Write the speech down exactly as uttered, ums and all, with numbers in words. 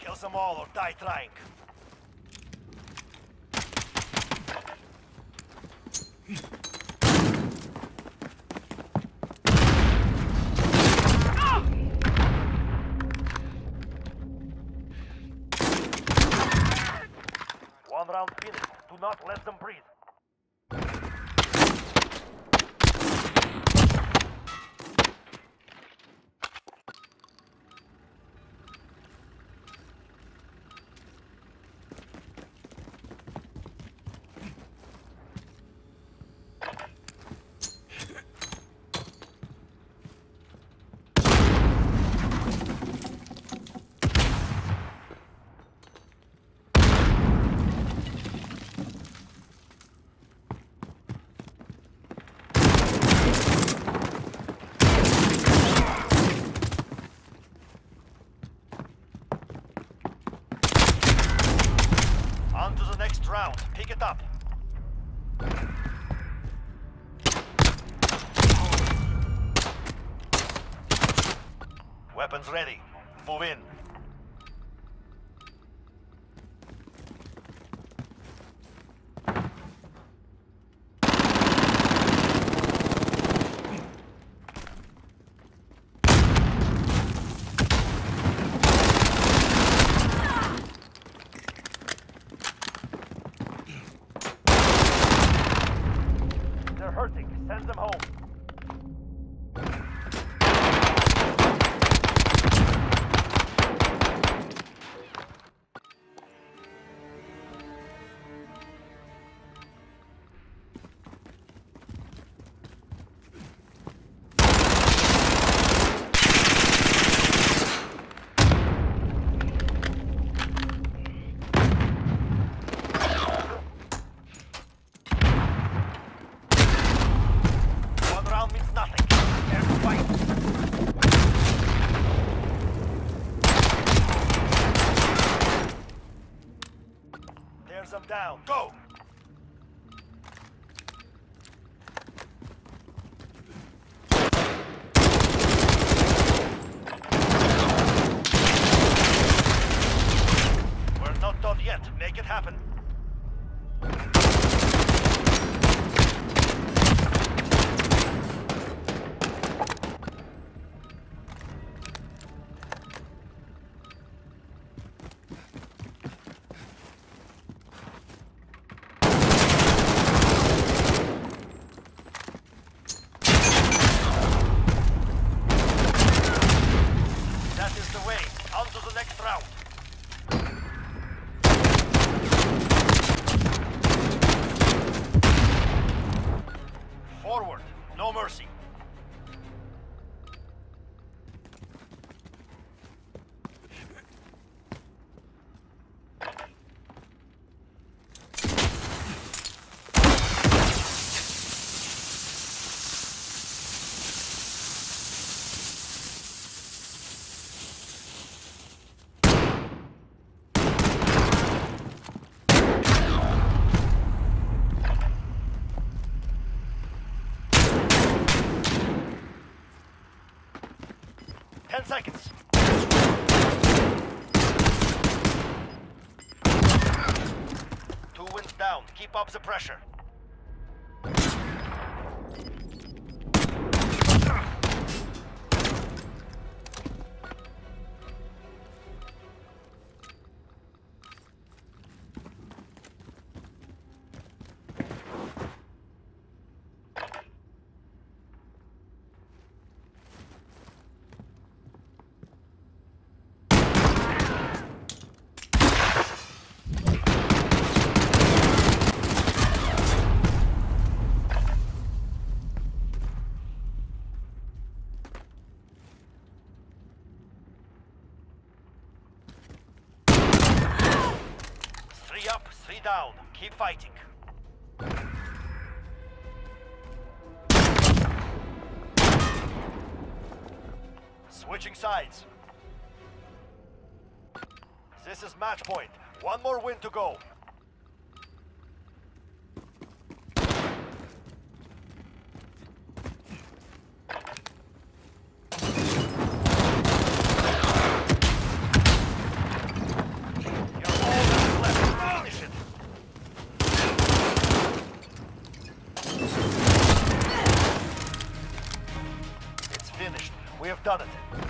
Kill them all or die trying. One round finished. Do not let them breathe. On to the next round. Pick it up. Weapons ready. Move in. They're hurting. Send them home. One round means nothing. Dare to fight. Tears them down. Go! We're not done yet. Make it happen. That is the way. On to the next round. Forward. No mercy. Ten seconds. Two wins down. Keep up the pressure. Three up, three down. Keep fighting. Switching sides. This is match point. One more win to go. We have done it.